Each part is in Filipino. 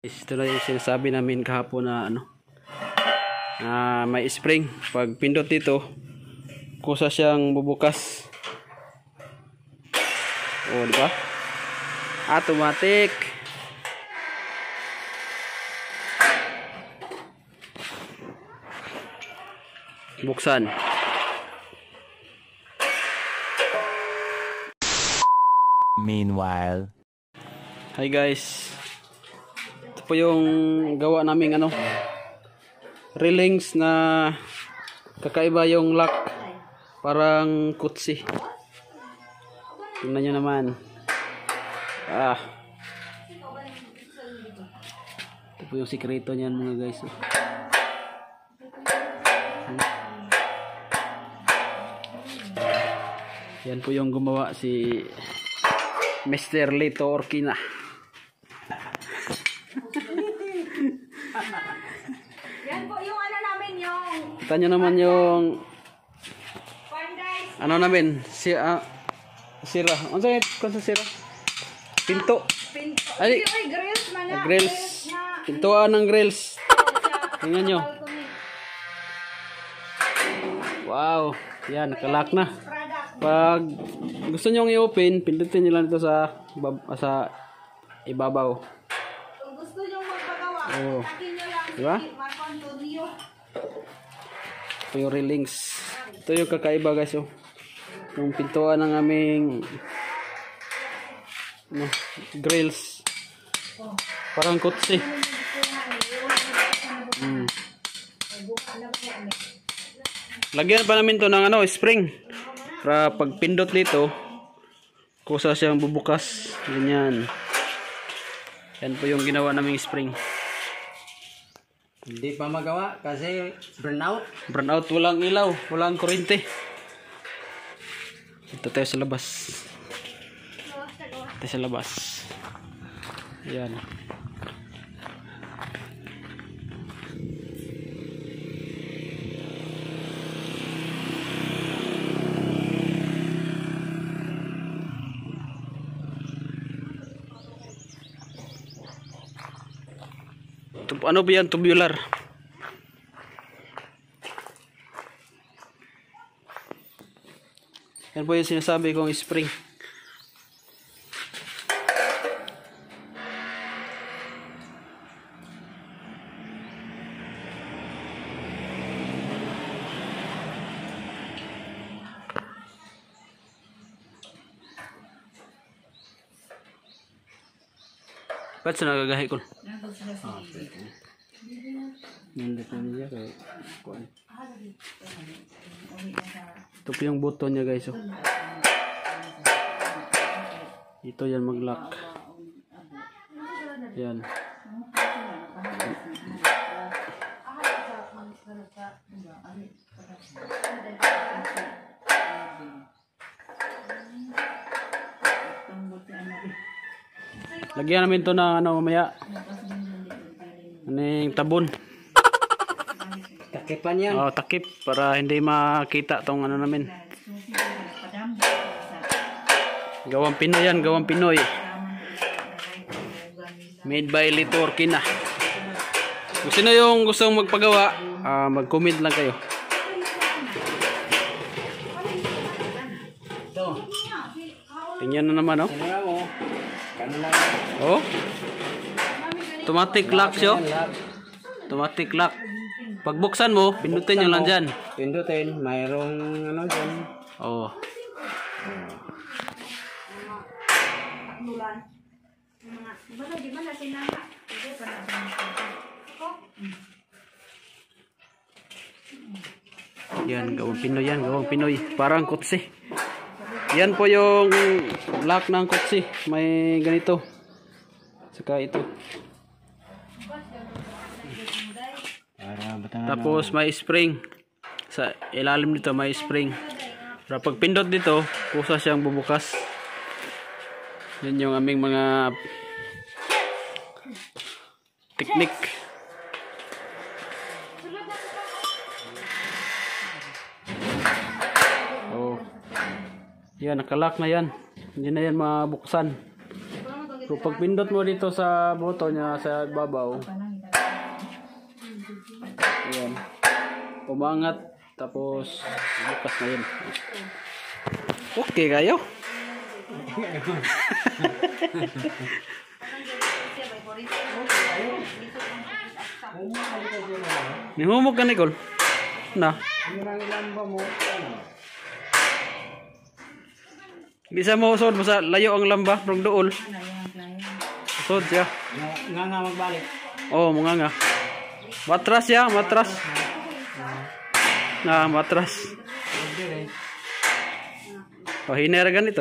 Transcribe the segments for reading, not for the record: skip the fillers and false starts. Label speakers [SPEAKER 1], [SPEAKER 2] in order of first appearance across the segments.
[SPEAKER 1] Ito na yung sinasabi namin kahapon na may spring. Pag pindot dito, kusa siyang bubukas. Oh, di ba? Automatic. Buksan.
[SPEAKER 2] Meanwhile,
[SPEAKER 1] Hi guys. Ito po yung gawa naming railings na kakaiba yung lock. Parang kutsi. Tingnan nyo naman. Ito po yung sikreto niyan mga guys. Yan po yung gumawa si Mr. Lito Orquina.
[SPEAKER 3] Yan po yung namin yung
[SPEAKER 1] Kita nyo naman yung namin sira. Ano sa sira? Pinto. Ay,
[SPEAKER 3] grills man na.
[SPEAKER 1] grills. Pintuan ng grills. Tingnan nyo. Wow. Yan, nakalak na. Pag gusto nyo i-open, pindutin nyo lang ito sa ibabaw.
[SPEAKER 3] Kung gusto nyo magpagawa, takin nyo lang
[SPEAKER 1] diba?
[SPEAKER 3] si Marco Antonio.
[SPEAKER 1] Ito yung railings. Ito yung kakaiba guys. Yung pintuan ng aming grills. Parang kutsi. Lagyan pa namin to ng spring. Para pag pindot dito, kusa siyang bubukas. Ganyan. Yan po yung ginawa naming spring.
[SPEAKER 4] Hindi pa magawa kasi burnout.
[SPEAKER 1] Burnout, walang ilaw, walang kuryente. Ito tayo sa labas. Ito sa labas. Yan. Ano ba yan? Tubular. Yan po yung sinasabi kong spring. Ba't sa nagagahi ko? Nandito niya kay kuan. Ito po yung button niya guys. Ito yan mag-lock. Yan. Lagyan namin to ng mamaya. Yung tabon.
[SPEAKER 4] Takipan yan.
[SPEAKER 1] Oh, takip para hindi makita tong namin. Gawang Pinoy yan, gawang Pinoy. Made by Lito Orquina. Kung sino yung gustong magpagawa, mag-comment lang kayo.
[SPEAKER 4] Ito.
[SPEAKER 1] Tingnan na naman, oh.
[SPEAKER 4] Tingnan mo. Kano lang.
[SPEAKER 1] Oh. Automatic lock siya. Automatic lock. Pagbuksan mo, pindutin nyo lang dyan.
[SPEAKER 4] Pindutin. Mayroong dyan.
[SPEAKER 1] Oh. Yan, gawang Pinoy yan, gawang Pinoy. Parang kutsi. Yan po yung lock ng kutsi. May ganito. Saka ito. Tapos may spring. Sa ilalim nito may spring. Para pag pindot dito, kusa siyang bubukas. Yan yung aming mga technique. Oh. Yan, nakalock na yan. Hindi na yan mabuksan. So pag pindot mo dito sa button niya sa babaw, ayan, umangat, tapos bukas na yun. Okay kayo? Nihumog ka, Nicole? Na? Bisa mo usod, basta layo ang lamba from dool. Usod siya.
[SPEAKER 4] Nga magbalik.
[SPEAKER 1] Oh, mga nga. Matras ya, matras. Nah, matras. Oh, hiner ganito.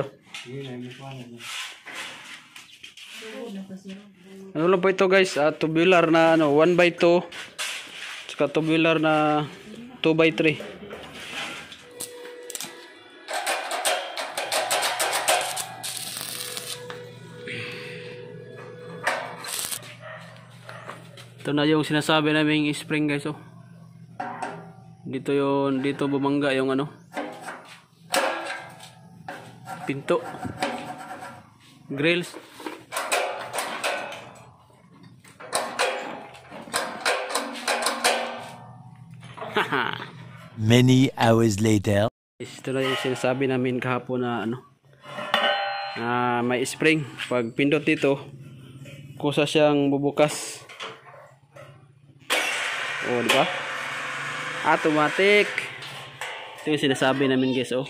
[SPEAKER 1] Ano lang po ito guys, tubular na 1x2, saka tubular na 2x3. Ito na yung sinasabi naming spring guys, oh. Dito bumangga yung pinto, grills.
[SPEAKER 2] Many hours later.
[SPEAKER 1] Ito na yung sinasabi namin kahapon na may spring. Pag pindot dito, kusa siyang bubukas. Oh, di ba? Automatic. Ito yung sinasabi namin guys, oh.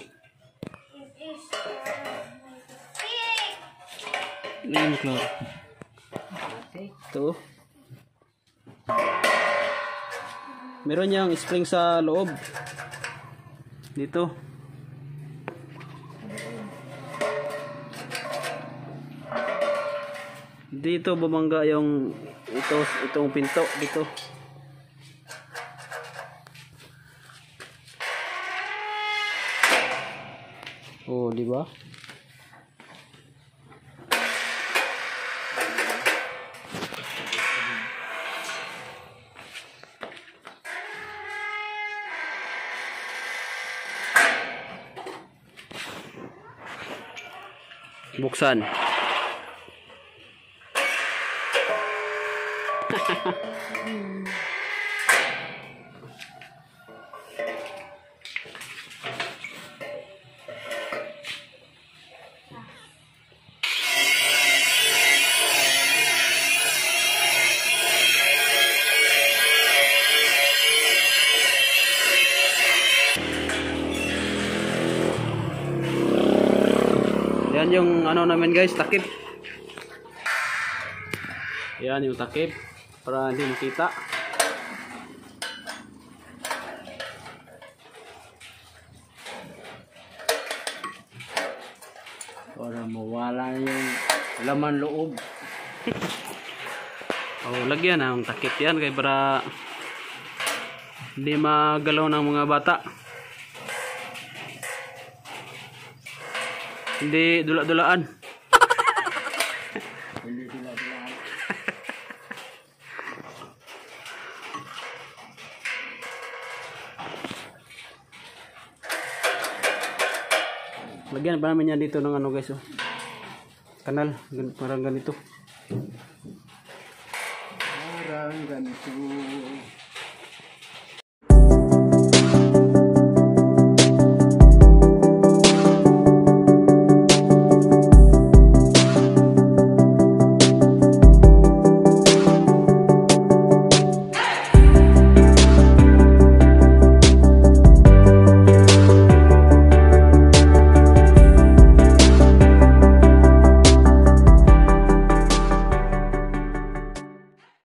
[SPEAKER 1] Ayan, Claude. Ito. Meron niyang spring sa loob. Dito. Dito bumangga yung itong pinto dito. Oh, di ba? Buksan. Yan yung namin guys, takip. Yan yung takip para hindi makita.
[SPEAKER 4] Para mawala yung laman loob.
[SPEAKER 1] Oh, lagyan ang takip yan kay para hindi magalaw ng mga bata. Hindi dula-dulaan.
[SPEAKER 4] Hindi dula-dulaan.
[SPEAKER 1] Lagyan pa namin yan dito ng guys, oh. Kanal, parang ganito.
[SPEAKER 4] Parang ganito.